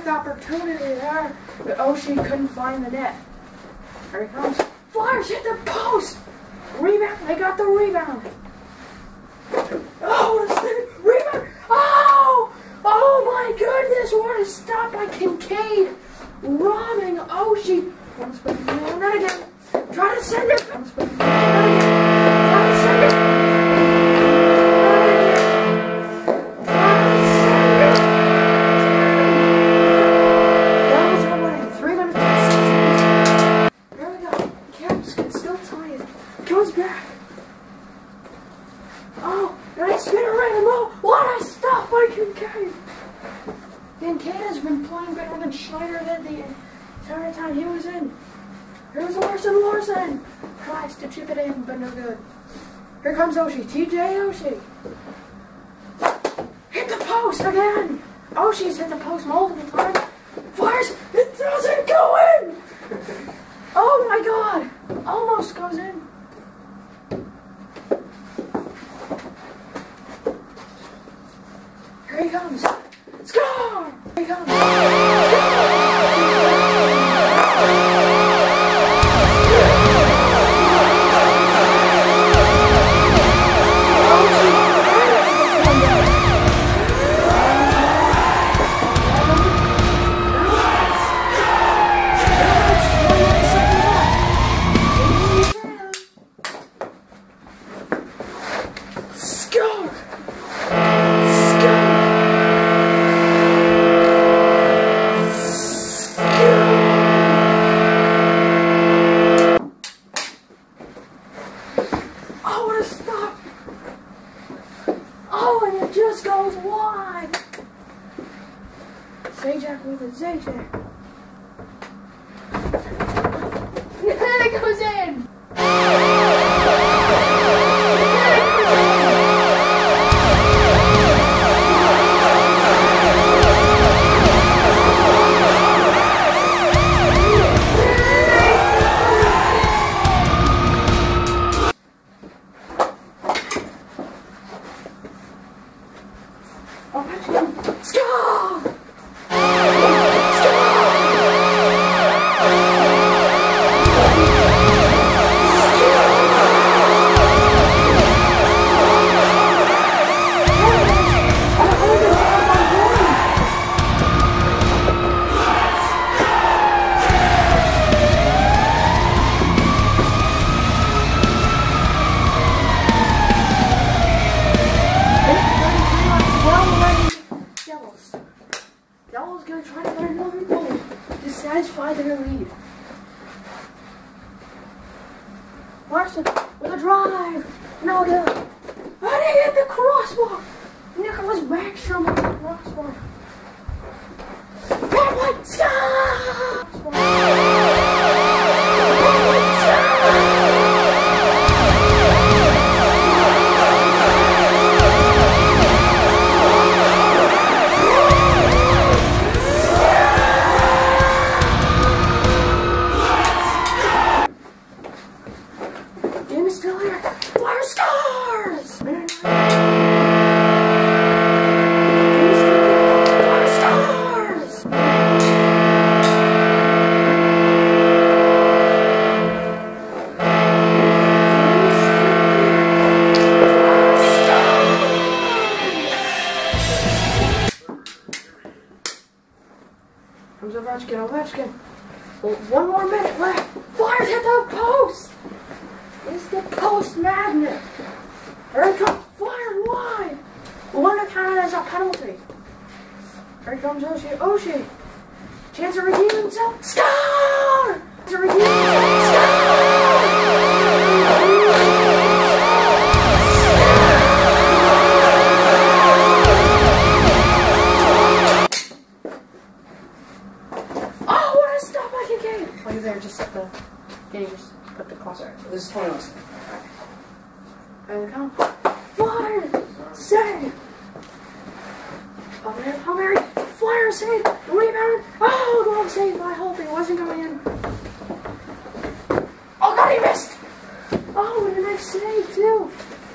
perfect opportunity there, but Oshie couldn't find the net. Here he comes. Flyers hit the post! Rebound, they got the rebound. Oh, what a rebound! Oh! Oh my goodness, what a stop by Kincaid! Robbing Oshie. Once but not again. Try to send it. Once but not again. Try to send it. Back. Oh, nice spin around him. Oh, what a stop by Kincaid. Kincaid has been playing better than Schneider did the entire time he was in. Here's Larson. Tries to chip it in, but no good. Here comes Oshie. TJ Oshie. Hit the post again. Oshie's hit the post multiple times. Fires. It doesn't go in. Oh my God. Almost goes in. Here he comes. Score! Here he comes. Just goes wide. Zajac with a Zajac. And then it goes in. Devils gonna try to get another goal to satisfy their lead. Larson with a drive. No good. And he hit the crossbar. Nicholas Backstrom with the crossbar. Bad one. Stop! Still here. Fire scores! Fire scores! Comes Ovechkin. Well, 1 more minute left. Flyers hit the post! It's the post magnet. Here it comes, flying wide. We're going to count it as a penalty. Here comes Oshie. Oshie. Chance to redeem himself. Score! To redeem himself. Score! Oh, what a stop by Kincaid. Like there, just set the. Can you just put the clock? So this is 20 minutes. Here they come. Flyer! Save! Palmieri! Flyer save! Rebound! Oh, glove save by Hope. He wasn't going in. Oh, God, he missed! Oh, and a nice save, too.